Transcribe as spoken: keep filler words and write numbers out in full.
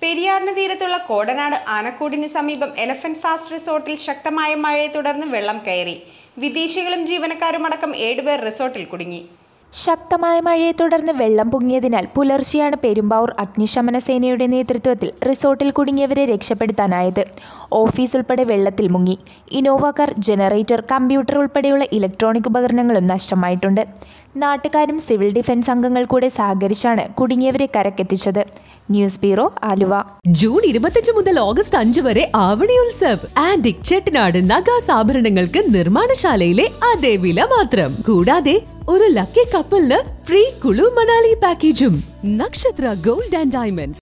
പെരിയാറിന് തീരത്തുള്ള കോടനാട് ആനക്കൂടിന് സമീപം elephant fast റിസോർട്ടിൽ ശക്തമായ മഴയെ തുടർന്ന് വെള്ളം കയറി. വിദേശികളും ജീവനക്കാരുമടക്കം ഏഴുപേർ റിസോർട്ടിൽ കുടുങ്ങി. ശക്തമായ മഴയെ തുടർന്ന് വെള്ളം പൊങ്ങിയതിനാൽ പുലർച്ചെയാണ് പെരുമ്പാവൂർ അഗ്നിശമന സേനയുടെ നേതൃത്വത്തിൽ റിസോർട്ടിൽ കുടുങ്ങിയവരെ രക്ഷപ്പെടുത്താനായത്. ഓഫീസ് ഉൾപ്പെടെ വെള്ളത്തിൽ മുങ്ങി. ഇനോവ കാർ, ജനറേറ്റർ, കമ്പ്യൂട്ടർ ഉൾപ്പെടെയുള്ള ഇലക്ട്രോണിക് ഉപകരണങ്ങളും നഷ്ടമായിട്ടുണ്ട്. നാട്ടുകാരും സിവിൽ ഡിഫൻസ് അംഗങ്ങൾ കൂടെ സഹകരിച്ചാണ് കുടുങ്ങിയവരെ കരക്കെത്തിച്ചത്. News bureau, Aluva. ജൂൺ ഇരുപത്തിയഞ്ച് മുതൽ ഓഗസ്റ്റ് അഞ്ച് വരെ ആവണി ഉത്സവ്. ആന്റിക് ചെട്ടിനാട് നഗാസ് ആഭരണങ്ങൾക്ക് നിർമ്മാണശാലയിലെ അതേ വില മാത്രം. കൂടാതെ ഒരു ലക്കി കപ്പിളിന് ഫ്രീ കുളു മണാലി പാക്കേജും. Nakshatra gold and diamonds.